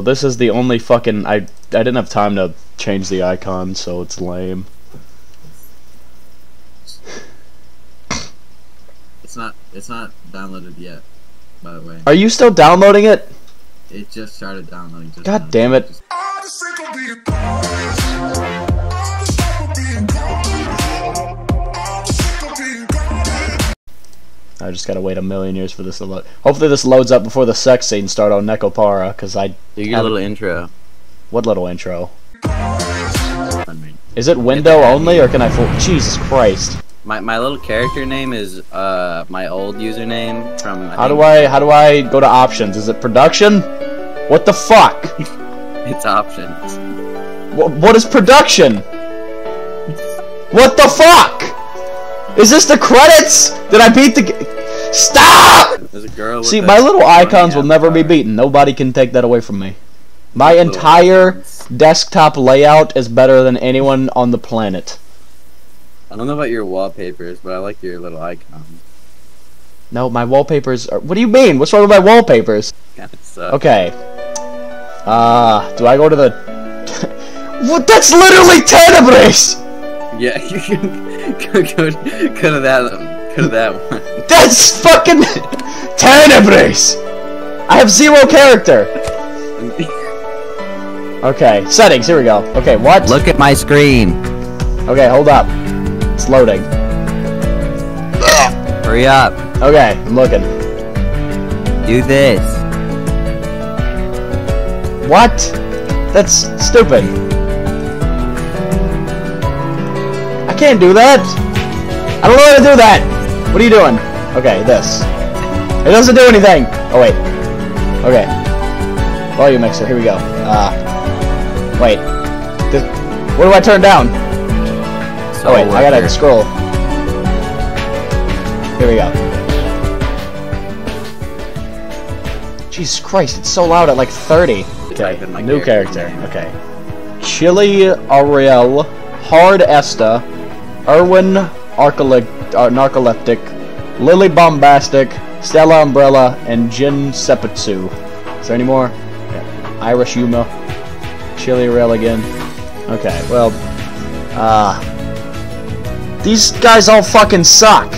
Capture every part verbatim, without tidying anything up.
this is the only fucking I I didn't have time to change the icon, so it's lame. It's not it's not downloaded yet, by the way. Are you still downloading it? It just started downloading. Just God now. damn it. Just I just gotta wait a million years for this to load. Hopefully this loads up before the sex scenes start on Nekopara, cause I Do your little intro. What little intro? Is it window only, or can I full- Jesus Christ. My my little character name is uh my old username from. I How think do I how do I go to options? Is it production? What the fuck? It's options. What, what is production? What the fuck? Is this the credits? Did I beat the g- Stop! There's a girl with See, a my little icons will funny never be avatar. beaten. Nobody can take that away from me. My Little entire icons. desktop layout is better than anyone on the planet. I don't know about your wallpapers, but I like your little icon. No, my wallpapers are- What do you mean? What's wrong with my wallpapers? Kind of sucks. Okay. Uh, do I go to the... What? That's literally Tenebris! Yeah, you can go, go, go to that go to that one. That's fucking Tenebris! I have zero character! Okay, settings, here we go. Okay, what? Look at my screen. Okay, hold up. It's loading. Hurry up. Okay, I'm looking. Do this. What? That's stupid. I can't do that! I don't know how to do that! What are you doing? Okay, this. It doesn't do anything! Oh, wait. Okay. Volume mixer, here we go. Uh, wait. This, what do I turn down? So Oh, wait, I gotta worker. scroll. Here we go. Jesus Christ, it's so loud at like thirty. Okay, Type in my new character character. name. Okay. Chili Ariel, Hard Esta, Erwin Arcole- uh, Narcoleptic, Lily Bombastic, Stella Umbrella, and Jin Sepetsu. Is there any more? Okay. Irish Yuma, Chili Ariel again. Okay, well, uh, these guys all fucking suck.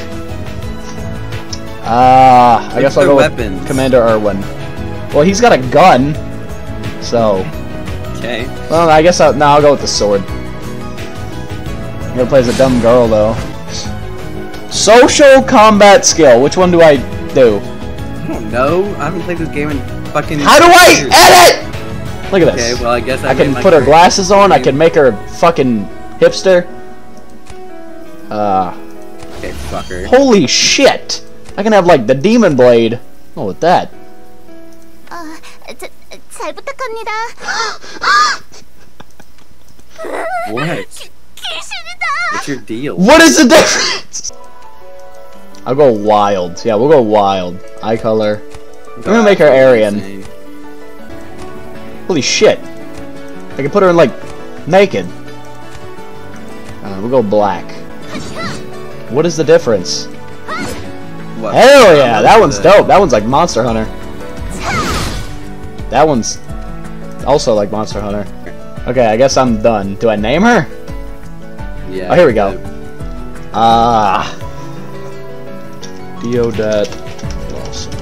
Uh, I Look guess at I'll go their with weapons. Commander Erwin. Well, he's got a gun, so. Okay. Well, I guess I'll, no, I'll go with the sword. I'm gonna play as a dumb girl, though. Social combat skill. Which one do I do? I don't know. I haven't played this game in fucking. How do I years. edit? Look at this. Okay, well I guess I, I can made my put her character glasses on. I name. can make her fucking hipster. Uh, Okay, fucker. holy shit! I can have like the demon blade. Oh, with that. 아, 자, 잘 부탁합니다. What? 귀신이다. What's your deal? What is the difference? I'll go wild. Yeah, we'll go wild. Eye color. I'm gonna make her Aryan. Holy shit. I can put her in, like, naked. Uh, we'll go black. What is the difference? What? Hell yeah, What that is one's it? dope. That one's like Monster Hunter. That one's also like Monster Hunter. Okay, I guess I'm done. Do I name her? Yeah. Oh, here we go. Ah. Deodat Lawson.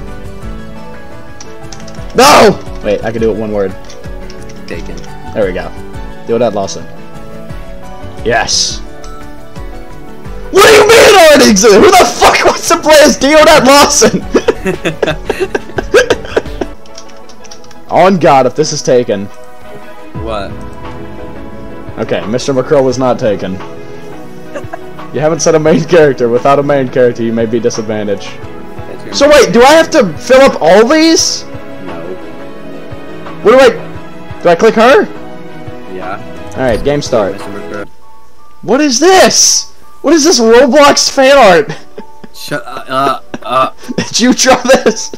No! Wait, I can do it one word. Taken. There we go. Deodat Lawson. Yes. What do you mean already exists? Who the fuck wants to play as Deodat Lawson? On God, if this is taken. What? Okay, Mister McCurl is not taken. You haven't set a main character. Without a main character, you may be disadvantaged. That's your So wait, do I have to fill up all these? No. What do I... Do I click her? Yeah. Alright, game start. Mister McCurry. What is this? What is this Roblox fan art? Shut up. Uh, uh. Did you draw this?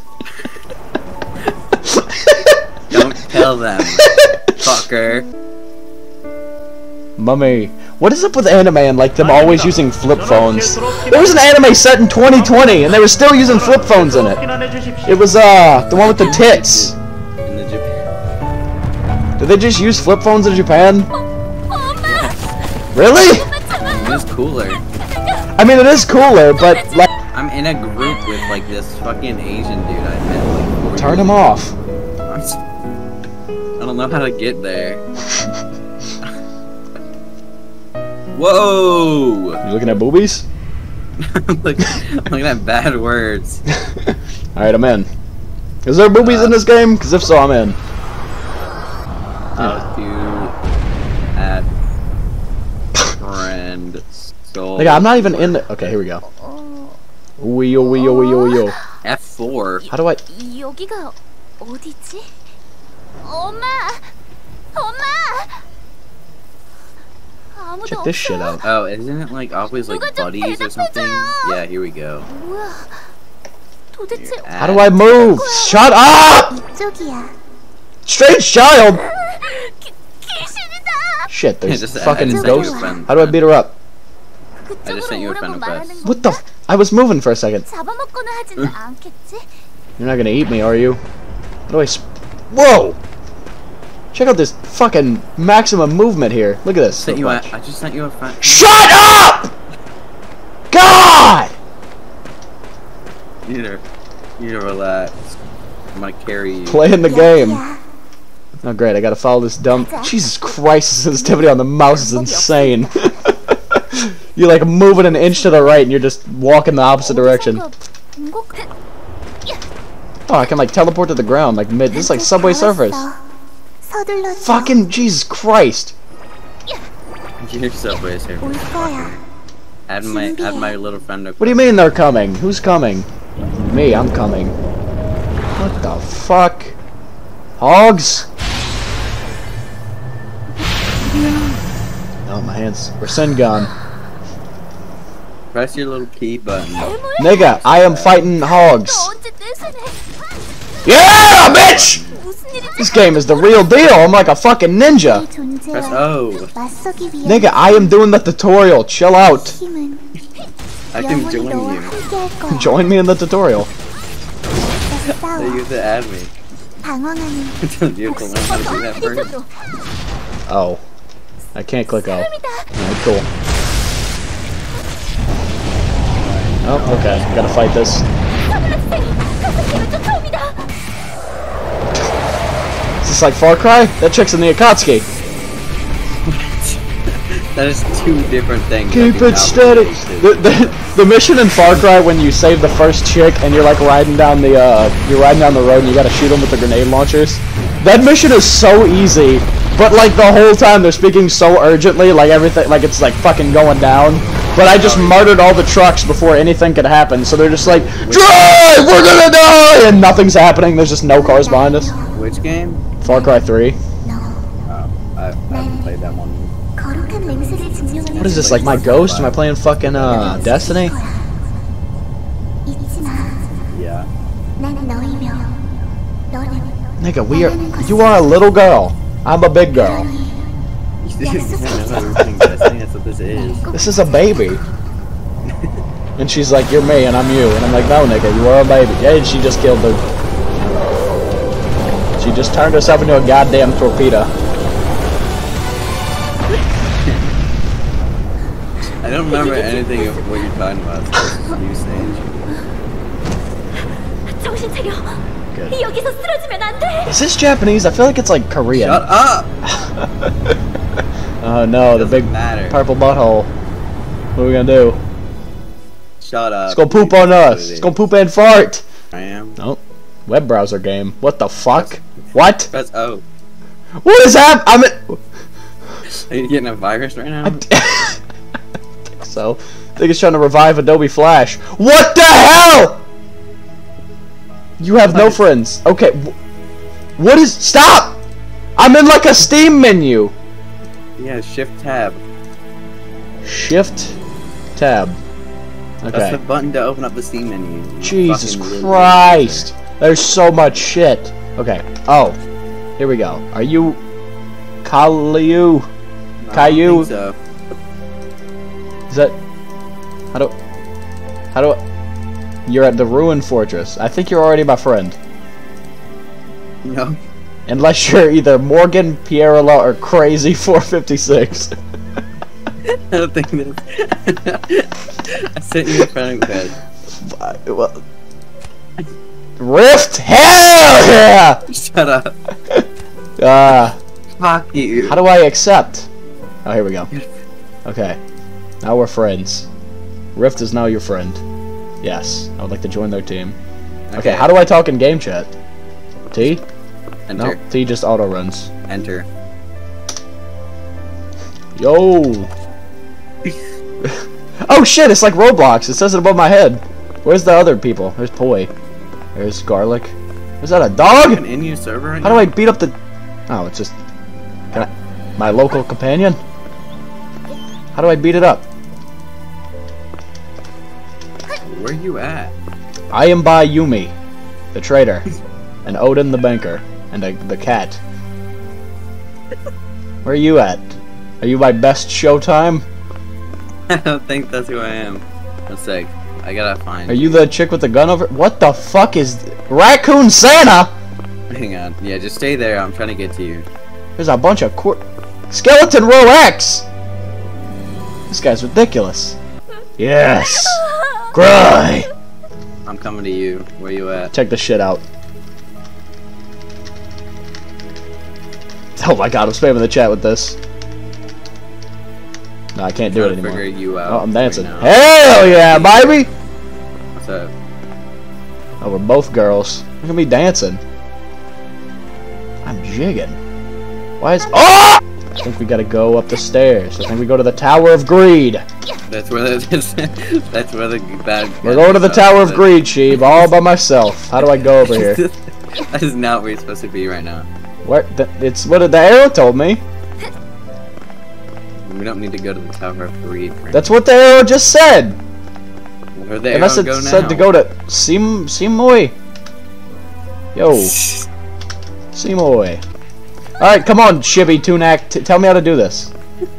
Don't tell them. Fucker. Mummy. What is up with anime and like them always using flip phones? There was an anime set in twenty twenty and they were still using flip phones in it. It was uh the one with the tits. In the Japan. Did they just use flip phones in Japan? 엄마. Really? It's cooler. I mean, it is cooler, but like, I'm in a group with like this fucking Asian dude I met like four turn years him ago. off. I'm s- I don't know how to get there. Whoa! You looking at boobies? I'm looking, I'm looking at bad words. All right, I'm in. Is there boobies Uh, in this game? Because if so, I'm in. How to add friend soul. Like, I'm not even in the. Okay, here we go. Ooh yo, yo, yo, yo. F four. How do I? 여기가 어디지? 엄마. 엄마. 아무도 Check this shit 없어. out. Oh, isn't it like always like 누가 좀 buddies or something? 대답해줘요. Yeah, here we go. 뭐야? 도대체 How do I move? Shut up! 이쪽이야. Strange child. 기, 귀신이다. Shit, there's Just- I fucking just sent you a ghosts. friend How do I beat her up? I just sent you a friend 그쪽으로 오라고 request. 말하는 What the? 건가? F I was moving for a second. 잡아먹거나 하지는 않겠지? You're not gonna eat me, are you? How do I? Sp Whoa! Check out this fucking maximum movement here. Look at this. Sent you a, Watch. I just sent you a friend. Shut up! God! You need to, you need to relax. I'm gonna carry you. Playing the game. 여기야. Oh great, I gotta follow this dumb. Jesus Christ, the sensitivity on the mouse is insane. You're like moving an inch to the right and you're just walking the opposite direction. 어디선가 본 것 같- Oh, I can like teleport to the ground, like mid. This is like Subway Surfers. 서둘러. Fucking Jesus Christ. You're Subway Surfers. 올 거야. Add my, add my little friend request. What do you mean they're coming? Who's coming? Me, I'm coming. What the fuck? Hogs? Oh, my hands. We're gone. Press your little key button. Nigga, I am fighting hogs. 너 언제 떼서네? Yeah, bitch! 무슨 일이지? This game is the real deal. I'm like a fucking ninja. Press O. 맞서기 위한 Nigga, I am doing the tutorial. Chill out. 힘은 I can 영원히 join 너와 you. 함께할 거야. Join me in the tutorial. So 싸워. you have to add me. 방황하는 You have to learn how to do that first. 이쪽으로. Oh. I can't click O. 사람이다. Alright, cool. Oh, okay. Gotta fight this. 서둘러주세요. 가스팀을 쫓아옵니다. Is this like Far Cry? That chick's in the Akatsuki. That is two different things. Keep I do it not steady. believe this. The, the, the mission in Far Cry when you save the first chick and you're like riding down the uh, you're riding down the road and you gotta shoot them with the grenade launchers. That mission is so easy, but like the whole time they're speaking so urgently, like everything, like it's like fucking going down. But I just Oh, yeah. murdered all the trucks before anything could happen, so they're just like, drive, we're gonna die, and nothing's happening. There's just no cars behind us. Which game? Far Cry three. Oh, I, I haven't played that one. 거룩한 맹세를 증명하는 What is this, like my ghost? Am I playing fucking uh Destiny? 잊지 마. Yeah. 난 너이며 너는 Nigga, we are. You are a little girl. I'm a big girl. You know how we're playing Destiny? That's what this is. This is a baby. And she's like, you're me and I'm you. And I'm like, no, nigga, you are a baby. Yeah, and she just killed the. She just turned herself into a goddamn torpedo. I don't remember anything of what you're talking about. So this is you saying. 정신 차려. Good. 여기서 쓰러지면 안 돼. Is this Japanese? I feel like it's like Korean. Shut up! Oh no, the Doesn't big matter. purple butthole. What are we gonna do? Shut up. It's gonna poop on us. It's gonna poop and fart. I am. Oh, web browser game. What the fuck? What? Press O. What is hap- I'm in- Are you getting a virus right now? I think so. I think it's trying to revive Adobe Flash. What the hell? You have no friends. Okay. wh- What is? Stop! I'm in like a Steam menu. Yeah, shift tab. Shift tab. That's Okay. the button to open up the Steam menu. You Jesus fucking little Christ. There's so much shit. Okay. Oh. Here we go. Are you Caillou? loser. I Caillou? don't think so. Is that how do how do You're at the ruined fortress. I think you're already my friend. No. Unless you're either Morgan, Pierola, or Crazy four fifty-six. I don't think this. I sent you in front of bed. Well, Rift? Hell yeah! Shut up. Uh, Fuck you. how do I accept? Oh, here we go. Okay. Now we're friends. Rift is now your friend. Yes. I would like to join their team. Okay, Okay. how do I talk in game chat? T? Enter. No, T just auto runs. Enter. Yo! Oh shit, it's like Roblox. It says it above my head. Where's the other people? There's Poi. There's Garlic. Is that a dog? An in-use server right How do I beat up the... Oh, it's just... Can I... My local companion? How do I beat it up? Where you at? I am by Yumi, the trader, and Odin the banker, and the, the cat. Where are you at? Are you my best Showtime? I don't think that's who I am. One sec. I gotta find. Are you the chick with the gun over? What the fuck is... Raccoon Santa? Hang on. Yeah, just stay there. I'm trying to get to you. There's a bunch of cor... Skeleton Row X! This guy's ridiculous. Yes! Cry! I'm coming to you. Where you at? Check this shit out. Oh my god, I'm spamming the chat with this. No, I can't do it Trying to anymore. figure you out Oh, I'm dancing. right now. Hell yeah, baby! What's up? Oh, we're both girls. Look at me dancing. I'm jigging. Why is... Oh! I think we gotta go up the stairs. I think we go to the Tower of Greed. That's where the that's where the bad. We're going to the Tower of Greed, Sheeb, all by myself. How do I go over here? That is not where you're supposed to be right now. Where? Th it's what the arrow told me. We don't need to go to the Tower of Greed. Right That's what the arrow just said. now. Where the Unless arrow it go said now? to go to Sim Simoy. Yo, Simoy. All right, come on, Shibby Tunak. T tell me how to do this.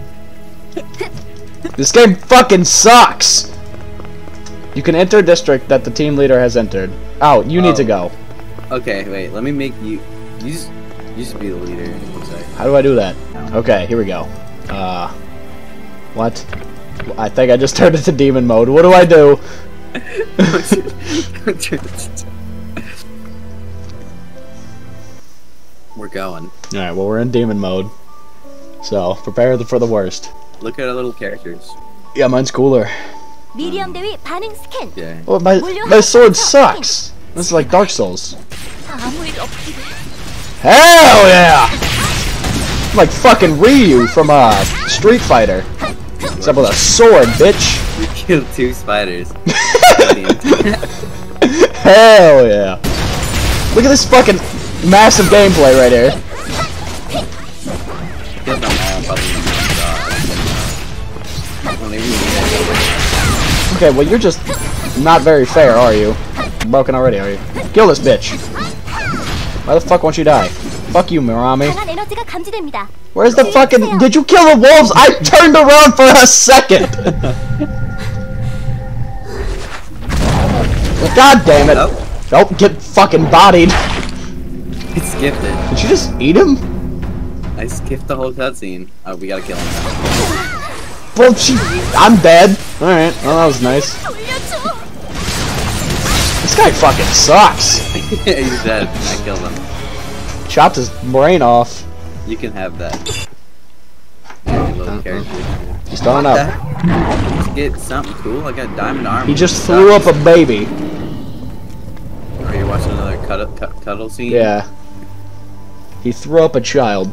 This game fucking sucks. You can enter a district that the team leader has entered. Oh, you need Oh. to go. Okay, wait. Let me make you. You just, you just be the leader. One sec. How do I do that? Okay, here we go. Uh, what? I think I just turned into demon mode. What do I do? We're going. Alright, well, we're in demon mode. So, prepare for the worst. Look at our little characters. Yeah, mine's cooler. 미리엄 대위 반응 스캔. Yeah. Well, my, my sword sucks. This is like Dark Souls. 아무 일 없기를. Hell yeah! I'm like fucking Ryu from uh, Street Fighter. Except with a sword, bitch. We killed two spiders. Hell yeah. Look at this fucking massive gameplay right here. Killed them all, but we- Okay, well you're just not very fair, are you? You're broken already, are you? Kill this bitch. Why the fuck won't you die? Fuck you, Mirami. 강한 에너지가 감지됩니다. Where's the fucking... Did you kill the wolves? I turned around for a second! God damn it. Nope. Don't get fucking bodied. It skipped it. Did you just eat him? I skipped the whole cutscene. Oh, we gotta kill him now. Well, she... I'm dead. Alright, well that was nice. 돌려줘. This guy fucking sucks. Yeah, he's dead. I killed him. Chopped his brain off. You can have that. Yeah, your little character. He's throwing What up. the- Let's get something cool. I got diamond armor. He just threw up a baby. Are you watching another cuddle, cut, cuddle scene? Yeah. He threw up a child.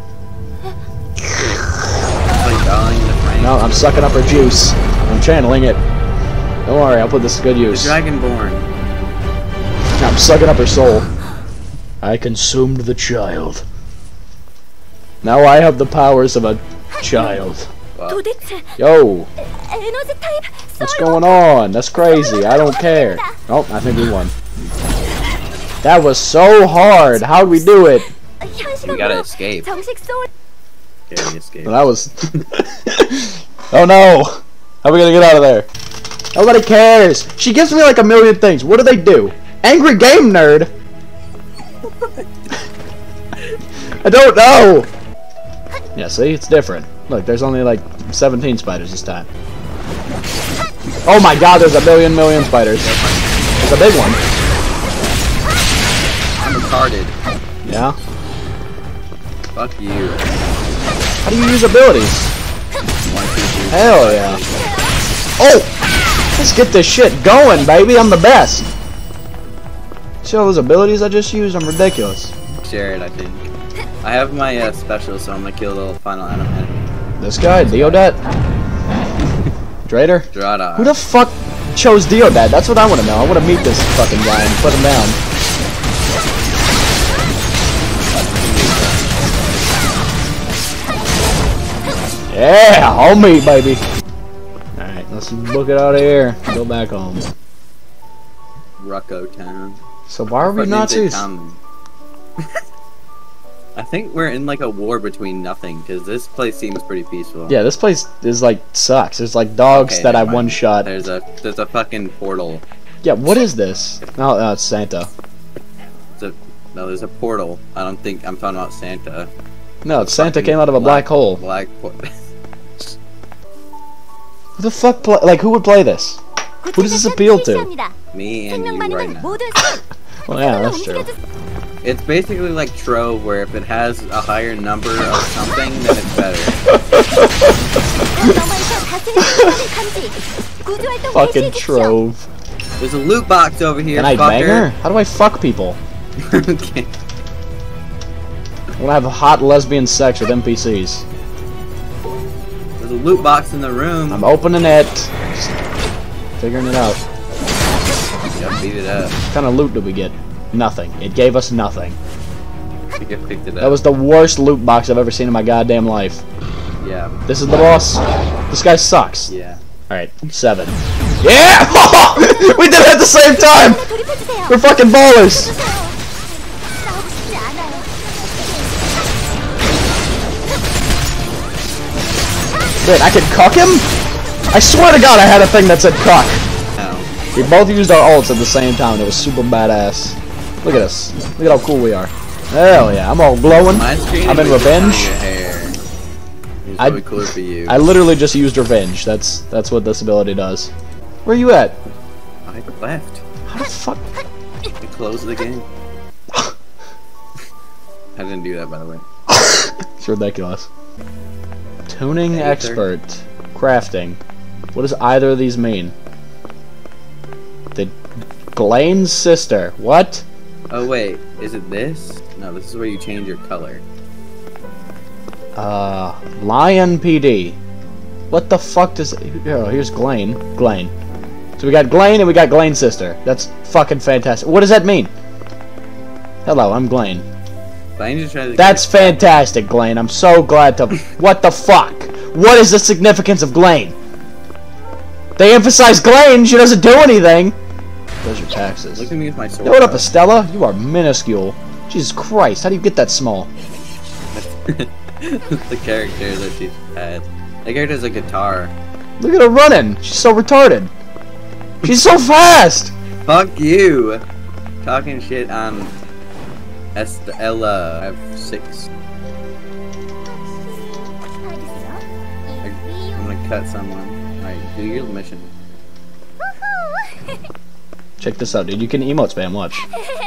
Like darling the frame. No, I'm sucking up her juice. I'm channeling it. Don't worry, I'll put this to good The use. Dragonborn. I'm sucking up her soul. I consumed the child. Now I have the powers of a child. Wow. 도대체 Yo, 에너지 타입 what's 썰. going on? That's crazy. I don't care. Oh, I think we won. That was so hard. How'd we do it? We gotta escape. 정식 소울. Okay, we escaped. Well, that was... Oh no! How are we gonna get out of there? Nobody cares! She gives me like a million things. What do they do? Angry Game Nerd! I don't know! Yeah, see? It's different. Look, there's only like seventeen spiders this time. Oh my god, there's a million million spiders. There's a big one. I'm retarded. Yeah? Fuck you. How do you use abilities? One, two, three, Hell four, yeah. five, six. Oh! Let's get this shit going, baby. I'm the best. See all those abilities I just used? I'm ridiculous. Share it, I think. I have my uh, special, so I'm gonna kill the final enemy. This guy, Deodat? Drader? Drada. Who the fuck chose Deodat? That's what I want to know. I want to meet this fucking guy and put him down. Yeah, homie, baby. Alright, let's book it out of here. Go back home. Rucko Town. So why are we What named it Nazis? town? I think we're in like a war between nothing, because this place seems pretty peaceful. Yeah, this place is like sucks. There's like dogs Okay, that I never mind. one shot. There's a there's a fucking portal. Yeah, what is this? No, no, it's Santa. There's a, no, there's a portal. I don't think I'm talking about Santa. No, it's Santa Fucking came out of a black hole. Black portal. Who the fuck play? Like, who would play this? Who does this appeal to? Me and you 생명 right 많으면 now. 모두 Well, yeah, that's true. It's basically like Trove, where if it has a higher number of something, then it's better. Fucking Trove. There's a loot box over here, Can I bang her? fucker. How do I fuck people? Okay. I want to have hot lesbian sex with N P Cs. There's a loot box in the room. I'm opening it. Just figuring it out. Yeah, beat it up. What kind of loot did we get? Nothing. It gave us nothing. I think I picked it up. That was the worst loot box I've ever seen in my goddamn life. Yeah. This is the boss. This guy sucks. Yeah. Alright, seven. Yeah! We did it at the same time! We're fucking ballers! Wait, I could cuck him? I swear to god I had a thing that said cuck. No. We both used our ults at the same time. It was super badass. Look at us. Look at how cool we are. Hell yeah, I'm all glowing. My screen I'm in is on revenge. your hair. It's I- really cooler for you. I literally just used revenge. That's that's what this ability does. Where you at? I left. How the fuck? I closed the game. I didn't do that, by the way. It's ridiculous. Tuning Aether. expert. Crafting. What does either of these mean? The Glaine's sister. What? Oh wait, is it this? No, this is where you change your color. Uh, Lion P D. What the fuck does... Oh, here's Glaine. Glaine. So we got Glaine and we got Glaine's sister. That's fucking fantastic. What does that mean? Hello, I'm Glaine. But I just tried to That's fantastic, Glaine. I'm so glad to... What the fuck? What is the significance of Glaine? They emphasize Glaine. She doesn't do anything. Those are taxes. Look at me with my sword. Yo, what up, Estella? You are minuscule. Jesus Christ, how do you get that small? The character that she's had. That character's a guitar. Look at her running. She's so retarded. She's so fast. Fuck you! Talking shit on Estella. I have six. I'm gonna cut someone. Alright, do your mission. Check this out, dude. You can emote spam. Watch.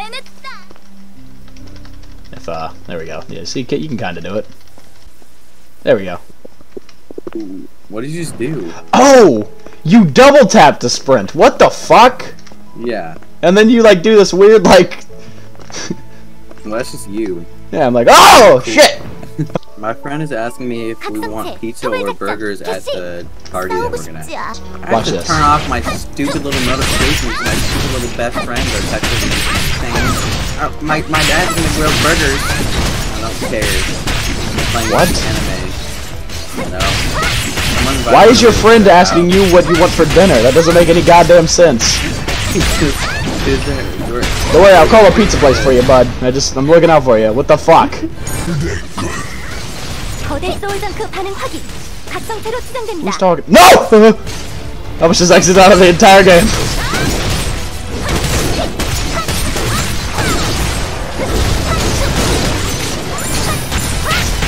If uh, there we go. Yeah, see, you can kind of do it. There we go. Ooh, what did you just do? Oh, you double tap to sprint. What the fuck? Yeah. And then you like do this weird like. Well, that's just you. Yeah, I'm like, oh shit. My friend is asking me if we want pizza or burgers at the party that we're gonna have. I Watch have to this. turn off my stupid little notifications. My stupid little best friends are texting me saying, oh, my, my dad's gonna grill burgers. I don't care. I'm playing What? anime. No. Someone invited Why is me your to friend their asking house. you what you want for dinner? That doesn't make any goddamn sense. Is there- you're- Don't worry, I'll call a pizza place for you, bud. I just, I'm looking out for you. What the fuck? 거대 소울덩크 반응 확인. 각 상태로 추정됩니다. Who's talking? No! I was just exited out of the entire game.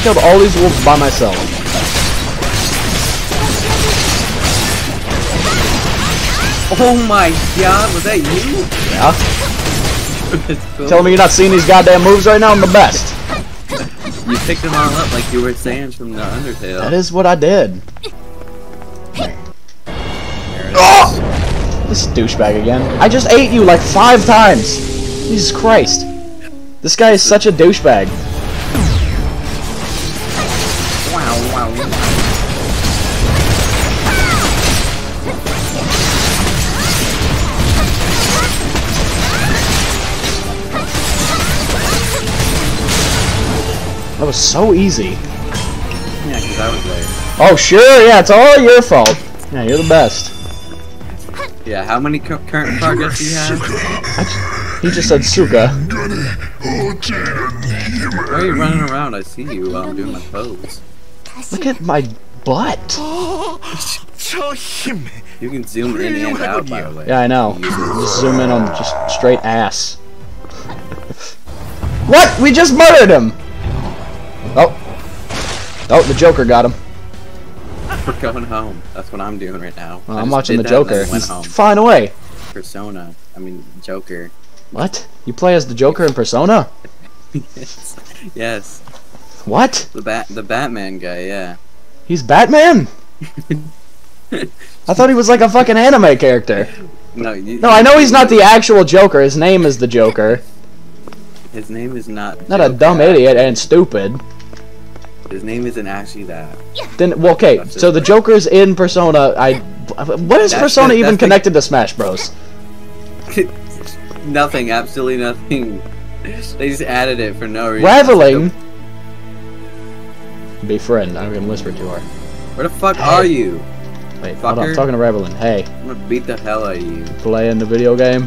killed all these wolves by myself. Oh my god, was that you? Yeah? That's cool. Telling me you're not seeing these goddamn moves right now? I'm the best. You picked them all up like you were Sans from the Undertale. That is what I did. There it Oh! This douchebag again. I just ate you like five times. Jesus Christ. This guy is such a douchebag. Wow, wow, wow. That was so easy. Yeah, because I was there. Oh, sure, yeah, it's all your fault. Yeah, you're the best. Yeah, how many cu current progress do you have? He just said Suka. Why are you running around? I see you while I'm doing my pose. Look at my butt. You can zoom in and out, by the way. Yeah, I know. Just zoom in on just straight ass. What? We just murdered him! Oh. Oh, the Joker got him. We're going home. That's what I'm doing right now. Well, I I'm just watching did the that and then Joker. went He's home. flying away. Persona. I mean, Joker. What? You play as the Joker in Persona? yes. Yes. What? The bat, the Batman guy. Yeah. He's Batman? I thought he was like a fucking anime character. No. You, No, I know he's not the actual Joker. His name is the Joker. His name is not. Not a Joker. dumb idiot and stupid. His name isn't actually that. Then, well, okay, That's so it. the Joker's in Persona. I. What is That's Persona the- even that's the- connected to Smash Bros? Nothing. Absolutely nothing. They just added it for no reason. Raveling. Befriend. I'm gonna whisper to her. Where the fuck Hey. are you? Wait, hold on. I'm Fucker. talking to Raveling. Hey, I'm gonna beat the hell out of you. playing the video game.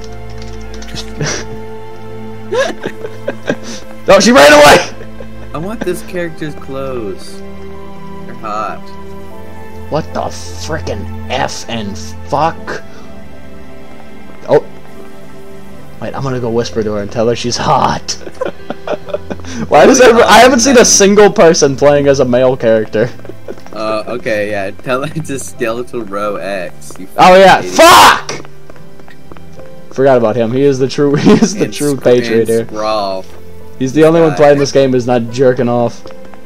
Oh, she ran away! I want this character's clothes. They're hot. What the frickin' F and fuck? Oh. Wait, I'm gonna go whisper to her and tell her she's hot. Why does everyone- I haven't seen a single person playing as a male character. Uh, okay, yeah. Tell her it's Skeletal Row X. You Oh yeah, fucking idiot. fuck! Forgot about him. He is the true. He is the And true sc- patriot and here. Scrawl. He's the only one guy. playing this game who's not jerking off.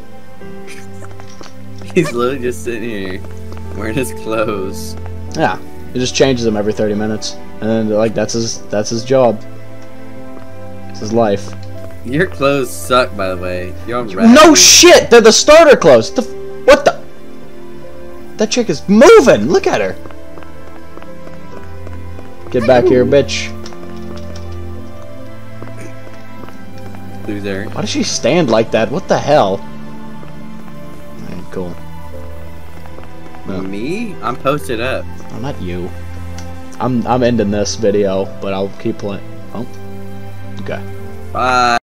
He's literally just sitting here wearing his clothes. Yeah, he just changes them every thirty minutes, and then like that's his that's his job. It's his life. Your clothes suck, by the way. You're on No shit, they're the starter clothes. The f what the? That chick is moving. Look at her. Get back here, bitch. Loser. Why does she stand like that? What the hell? Alright, cool. No. Me? I'm posted up. Oh, not you. I'm I'm ending this video, but I'll keep playing. Oh. Okay. Bye.